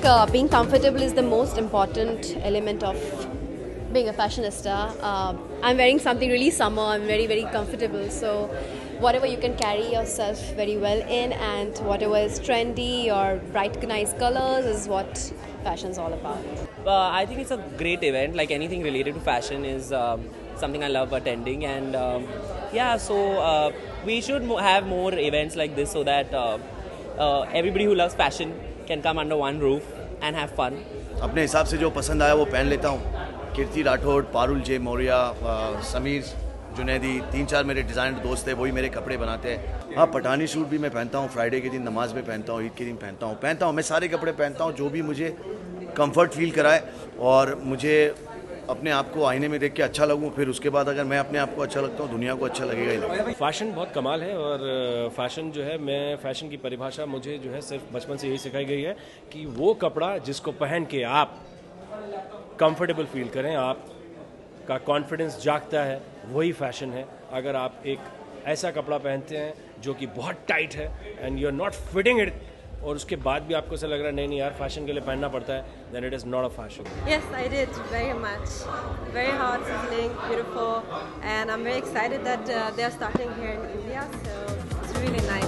being comfortable is the most important element of being a fashionista. I'm wearing something really summer. I'm very, very comfortable. So whatever you can carry yourself very well in, and whatever is trendy or bright, nice colors is what fashion's all about. I think it's a great event. Like anything related to fashion is something I love attending, and so we should have more events like this so that everybody who loves fashion can come under one roof and have fun. अपने हिसाब से जो पसंद आया वो पहन लेता हूँ. कीर्ति राठौड़, पारुल जे मौर्या, समीर जुनैदी, 3-4 मेरे डिज़ाइनर दोस्त हैं, वही मेरे कपड़े बनाते हैं. हाँ, पठानी सूट भी मैं पहनता हूँ, फ्राइडे के दिन नमाज में पहनता हूँ, ईद के दिन पहनता हूँ. मैं सारे कपड़े पहनता हूँ जो भी मुझे कंफर्ट फील कराए और मुझे अपने आप को आईने में देख के अच्छा लगूं. फिर उसके बाद अगर मैं अपने आप को अच्छा लगता हूँ, दुनिया को अच्छा लगेगा ही लगेगा. फैशन बहुत कमाल है और फैशन जो है, मैं फैशन की परिभाषा मुझे जो है सिर्फ बचपन से यही सिखाई गई है कि वो कपड़ा जिसको पहन के आप कंफर्टेबल फील करें, आप का कॉन्फिडेंस जागता है, वही फैशन है. अगर आप एक ऐसा कपड़ा पहनते हैं जो कि बहुत टाइट है and you are not fitting it, और उसके बाद भी आपको ऐसा लग रहा है नहीं यार फैशन के लिए पहनना पड़ता है, then it is not a fashion. Yes, I did very much. Very hot, sizzling, beautiful, and I'm very excited that they are starting here in India. So it's really nice.